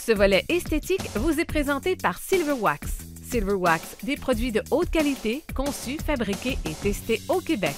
Ce volet esthétique vous est présenté par Silverwax. Silverwax, des produits de haute qualité, conçus, fabriqués et testés au Québec.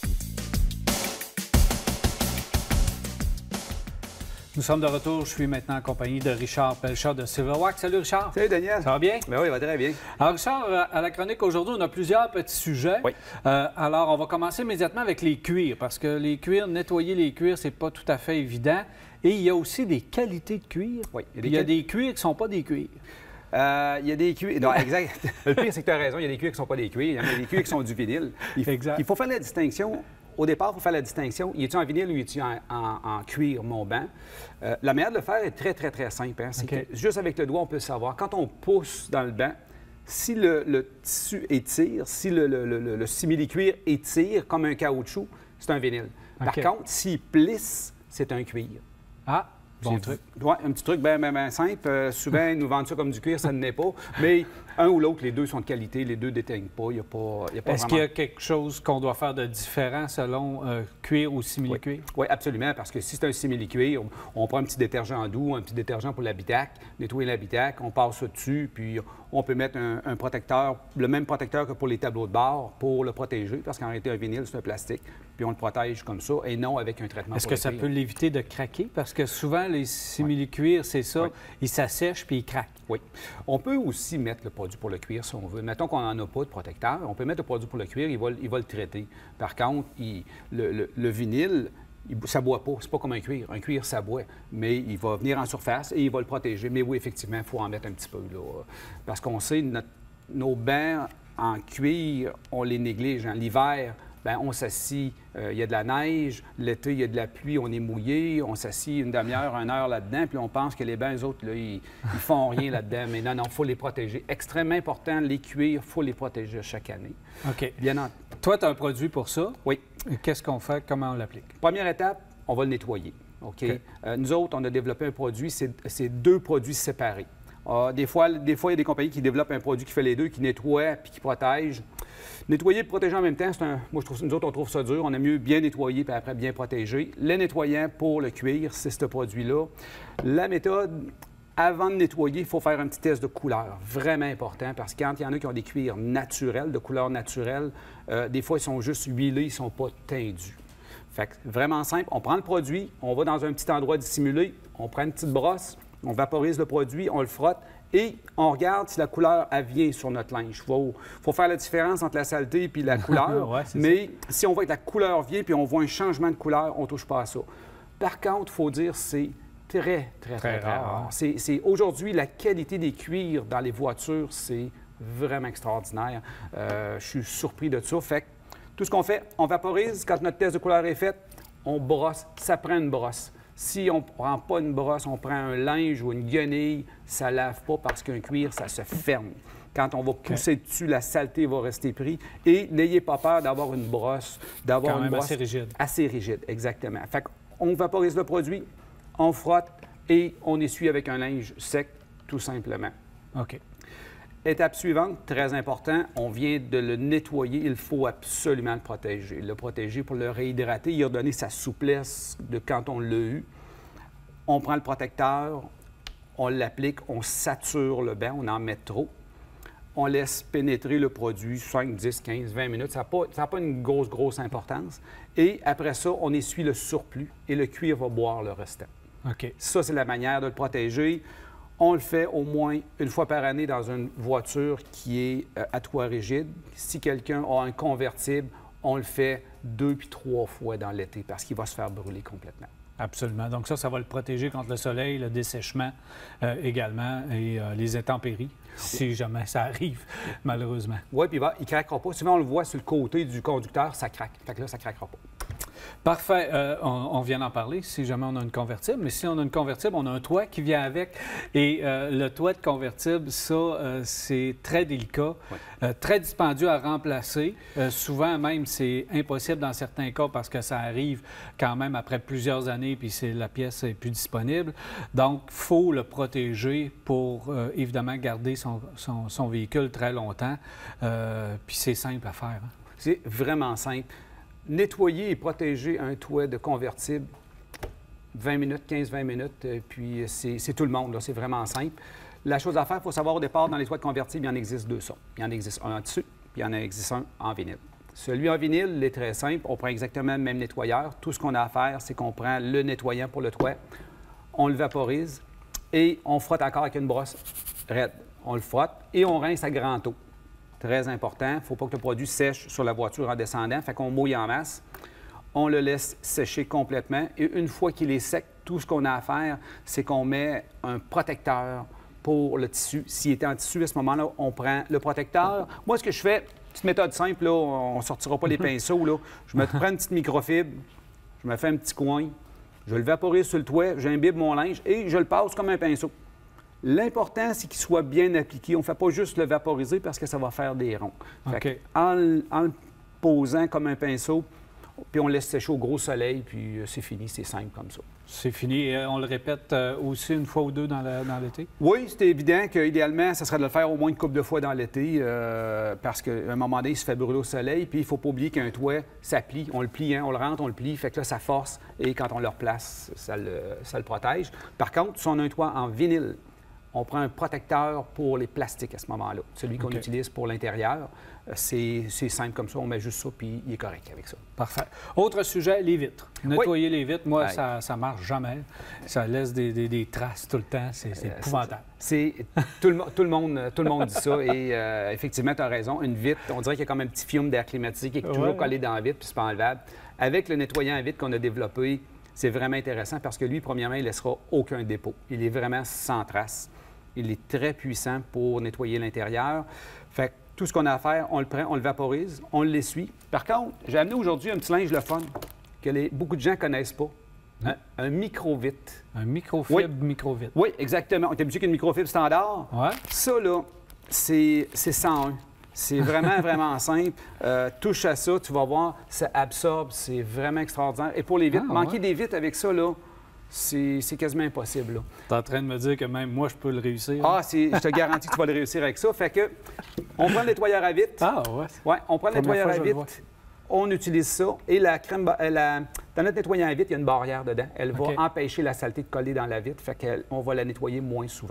Nous sommes de retour. Je suis maintenant en compagnie de Richard Pelchat de Silverwax. Salut Richard. Salut Daniel. Ça va bien? Ben oui, ça va très bien. Alors Richard, à la chronique aujourd'hui, on a plusieurs petits sujets. Oui. Alors, on va commencer immédiatement avec les cuirs, parce que les cuirs, nettoyer les cuirs, c'est pas tout à fait évident. Et il y a aussi des qualités de cuir. Oui. Il y a des cuirs qui ne sont pas des cuirs. Il y a des cuirs. Non, exact. Le pire, c'est que tu as raison. Il y a des cuirs qui ne sont pas des cuirs. Il y a des cuirs qui sont du vinyle. Exact. Il faut faire la distinction. Au départ, il faut faire la distinction. Y est-tu en vinyle ou y est-tu en cuir, mon banc? La manière de le faire est très, très, très simple. Hein? C'est que juste avec le doigt, on peut le savoir. Quand on pousse dans le banc, si le tissu étire, si le simili-cuir étire comme un caoutchouc, c'est un vinyle. Par contre, s'il plisse, c'est un cuir. Ah! Bon truc. Oui, un petit truc bien simple. Souvent, ils nous vendent ça comme du cuir, ça ne l'est pas. Mais un ou l'autre, les deux sont de qualité, les deux ne déteignent pas. Il n'y a pas Est-ce qu'il y a quelque chose qu'on doit faire de différent selon cuir ou simili-cuir? Oui, absolument, parce que si c'est un simili-cuir, on prend un petit détergent doux, un petit détergent pour l'habitacle, nettoyer l'habitacle, on passe ça dessus, puis on peut mettre un protecteur, le même protecteur que pour les tableaux de bord, pour le protéger, parce qu'en réalité, un vinyle, c'est un plastique, puis on le protège comme ça, et non avec un traitement. Est-ce que ça peut l'éviter de craquer? Parce que souvent, les simili-cuirs, c'est ça, ils s'assèchent puis ils craquent. Oui. On peut aussi mettre le produit pour le cuir si on veut. Mettons qu'on n'en a pas de protecteur, on peut mettre le produit pour le cuir, il va le traiter. Par contre, le vinyle, ça ne boit pas. C'est pas comme un cuir. Un cuir, ça boit. Mais il va venir en surface et il va le protéger. Mais oui, effectivement, il faut en mettre un petit peu, là. Parce qu'on sait, nos bancs en cuir, on les néglige. L'hiver, bien, on s'assit, il y a de la neige. L'été, il y a de la pluie, on est mouillé. On s'assit une demi-heure, 1 heure là-dedans, puis on pense que les bancs, eux autres, là, ils font rien là-dedans. Mais non, il faut les protéger. Extrêmement important, les cuirs, il faut les protéger chaque année. OK. Bien entendu. Toi, tu as un produit pour ça. Oui. Qu'est-ce qu'on fait? Comment on l'applique? Première étape, on va le nettoyer. OK? Nous autres, on a développé un produit, c'est 2 produits séparés. Des fois, il y a des compagnies qui développent un produit qui fait les deux, qui nettoie puis qui protège. Nettoyer et protéger en même temps, nous autres, on trouve ça dur. On aime mieux bien nettoyer puis après bien protéger. Le nettoyant pour le cuir, c'est ce produit-là. La méthode, avant de nettoyer, il faut faire un petit test de couleur. Vraiment important, parce que quand il y en a qui ont des cuirs naturels, de couleur naturelle, des fois, ils sont juste huilés, ils ne sont pas tendus. Fait que vraiment simple, on prend le produit, on va dans un petit endroit dissimulé, on prend une petite brosse, on vaporise le produit, on le frotte et on regarde si la couleur, elle vient sur notre linge. Il faut faire la différence entre la saleté et la couleur. Ouais, mais si on voit que la couleur vient puis on voit un changement de couleur, on ne touche pas à ça. Par contre, il faut dire c'est très rare. Aujourd'hui, la qualité des cuirs dans les voitures, c'est vraiment extraordinaire. Je suis surpris de ça. Fait que tout ce qu'on fait, on vaporise. Quand notre test de couleur est fait, on brosse. Ça prend une brosse. Si on ne prend pas une brosse, on prend un linge ou une guenille, ça ne lave pas parce qu'un cuir, ça se ferme. Quand on va pousser dessus, la saleté va rester prise. Et n'ayez pas peur d'avoir une brosse, assez rigide. Assez rigide, exactement. Fait qu'on vaporise le produit, on frotte et on essuie avec un linge sec, tout simplement. OK. Étape suivante, très important, on vient de le nettoyer. Il faut absolument le protéger. Le protéger pour le réhydrater, il a donné sa souplesse de quand on l'a eu. On prend le protecteur, on l'applique, on sature le banc, on en met trop. On laisse pénétrer le produit 5, 10, 15, 20 minutes. Ça n'a pas une grosse importance. Et après ça, on essuie le surplus et le cuir va boire le restant. OK. Ça, c'est la manière de le protéger. On le fait au moins une fois par année dans une voiture qui est à toit rigide. Si quelqu'un a un convertible, on le fait 2 puis 3 fois dans l'été parce qu'il va se faire brûler complètement. Absolument. Donc ça va le protéger contre le soleil, le dessèchement également et les intempéries, si jamais ça arrive, malheureusement. Oui, puis il ne craquera pas. Souvent, on le voit sur le côté du conducteur, ça craque. Fait que là, ça ne craquera pas. Parfait. On vient d'en parler, si jamais on a une convertible. Mais si on a une convertible, on a un toit qui vient avec. Et le toit de convertible, ça, c'est très délicat, très dispendieux à remplacer. Souvent, même, c'est impossible dans certains cas parce que ça arrive quand même après plusieurs années puis la pièce n'est plus disponible. Donc, il faut le protéger pour, évidemment, garder son véhicule très longtemps. Puis c'est simple à faire. Hein? C'est vraiment simple. Nettoyer et protéger un toit de convertible, 20 minutes, 15-20 minutes, puis c'est tout le monde, c'est vraiment simple. La chose à faire, il faut savoir au départ, dans les toits de convertibles, il y en existe deux sortes. Il y en existe un en tissu, puis il y en existe un en vinyle. Celui en vinyle, il est très simple. On prend exactement le même nettoyeur. Tout ce qu'on a à faire, c'est qu'on prend le nettoyant pour le toit, on le vaporise et on frotte encore avec une brosse raide. On le frotte et on rince à grand eau. Très important. Il ne faut pas que le produit sèche sur la voiture en descendant. Fait qu'on mouille en masse. On le laisse sécher complètement. Et une fois qu'il est sec, tout ce qu'on a à faire, c'est qu'on met un protecteur pour le tissu. S'il était en tissu, à ce moment-là, on prend le protecteur. Moi, ce que je fais, petite méthode simple, là, on ne sortira pas les pinceaux. Là. Je me prends une petite microfibre, je me fais un petit coin, je le vaporise sur le toit, j'imbibe mon linge et je le passe comme un pinceau. L'important, c'est qu'il soit bien appliqué. On ne fait pas juste le vaporiser parce que ça va faire des ronds. OK. En le posant comme un pinceau, puis on laisse sécher au gros soleil, puis c'est fini, c'est simple comme ça. C'est fini. Et on le répète aussi une fois ou deux dans l'été? Oui, c'est évident qu'idéalement, ça serait de le faire au moins une couple de fois dans l'été parce qu'à un moment donné, il se fait brûler au soleil. Puis il ne faut pas oublier qu'un toit, ça plie. On le plie, hein, on le rentre, on le plie. Fait que là, ça force et quand on le replace, ça le protège. Par contre, si on a un toit en vinyle, on prend un protecteur pour les plastiques à ce moment-là. Celui qu'on utilise pour l'intérieur, c'est simple comme ça. On met juste ça, puis il est correct avec ça. Parfait. Autre sujet, les vitres. Nettoyer les vitres, moi, ça ne marche jamais. Ça laisse des traces tout le temps. C'est épouvantable. Tout le monde dit ça. Et effectivement, tu as raison. Une vitre, on dirait qu'il y a comme un petit film d'air climatisé qui est toujours collé dans la vitre, puis c'est pas enlevable. Avec le nettoyant à vitre qu'on a développé, c'est vraiment intéressant parce que lui, premièrement, il ne laissera aucun dépôt. Il est vraiment sans trace. Il est très puissant pour nettoyer l'intérieur. Fait que tout ce qu'on a à faire, on le prend, on le vaporise, on l'essuie. Par contre, j'ai amené aujourd'hui un petit linge le fun que beaucoup de gens ne connaissent pas. Hein? Un micro-vitre. Un microfibre, micro-vitre. Oui, exactement. On est habitué qu'une microfibre standard. Ouais. Ça, là, c'est 101. C'est vraiment, vraiment simple. Touche à ça, tu vas voir, ça absorbe. C'est vraiment extraordinaire. Et pour les vitres, manquer des vitres avec ça, là, c'est quasiment impossible. Tu es en train de me dire que même moi, je peux le réussir? Ah, je te garantis que tu vas le réussir avec ça. Fait que, on prend le nettoyeur à vitre. Ah, ouais? Oui, on prend le nettoyeur à vitre. On utilise ça. Et la crème, dans notre nettoyeur à vitre, il y a une barrière dedans. Elle va empêcher la saleté de coller dans la vitre. Fait qu'on va la nettoyer moins souvent.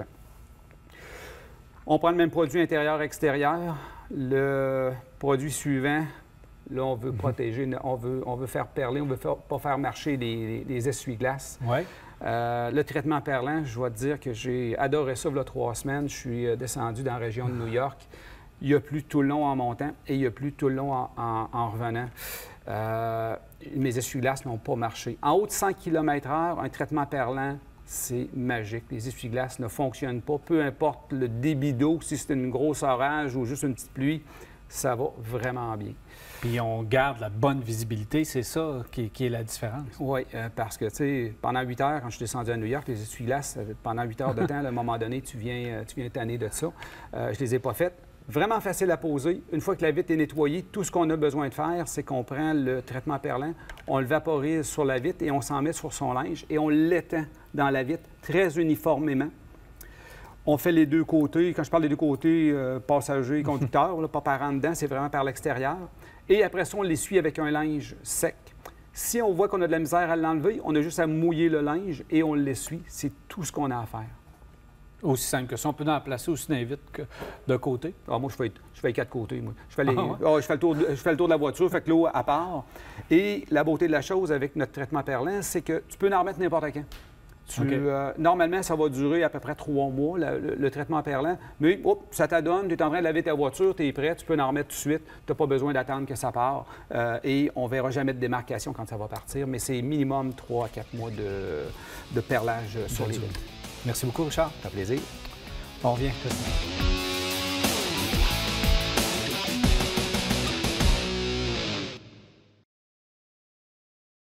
On prend le même produit intérieur-extérieur. Le produit suivant, là, on veut protéger, on veut faire perler, on ne veut pas faire marcher les essuie-glaces. Ouais. Le traitement perlant, je dois te dire que j'ai adoré ça il y a 3 semaines. Je suis descendu dans la région de New York. Il y a plu tout le long en montant et il y a plu tout le long en revenant. Mes essuie-glaces n'ont pas marché. En haut de 100 km/h, un traitement perlant, c'est magique. Les essuie-glaces ne fonctionnent pas. Peu importe le débit d'eau, si c'est une grosse orage ou juste une petite pluie, ça va vraiment bien. Puis on garde la bonne visibilité, c'est ça qui est la différence. Oui, parce que, tu sais, pendant 8 heures, quand je suis descendu à New York, les essuie-glaces, pendant 8 heures de temps, à un moment donné, tu viens tanner de ça. Je les ai pas faites. Vraiment facile à poser. Une fois que la vitre est nettoyée, tout ce qu'on a besoin de faire, c'est qu'on prend le traitement perlant, on le vaporise sur la vitre et on s'en met sur son linge et on l'étend dans la vitre très uniformément. On fait les deux côtés. Quand je parle des deux côtés, passager, conducteur, là, pas par en dedans, c'est vraiment par l'extérieur. Et après ça, on l'essuie avec un linge sec. Si on voit qu'on a de la misère à l'enlever, on a juste à mouiller le linge et on l'essuie. C'est tout ce qu'on a à faire. Aussi simple que ça. On peut en placer aussi dans les vitres que de côté. Ah, moi, je fais les 4 côtés. Moi. Je fais le tour de la voiture, fait que l'eau à part. Et la beauté de la chose avec notre traitement perlant, c'est que tu peux en remettre n'importe quand. Normalement, ça va durer à peu près 3 mois, le traitement perlant. Mais ça t'adonne, tu es en train de laver ta voiture, tu es prêt, tu peux en remettre tout de suite. Tu n'as pas besoin d'attendre que ça part. Et on ne verra jamais de démarcation quand ça va partir. Mais c'est minimum 3 à 4 mois de perlage sur les vitres. Merci beaucoup, Richard. Ça fait plaisir. On revient.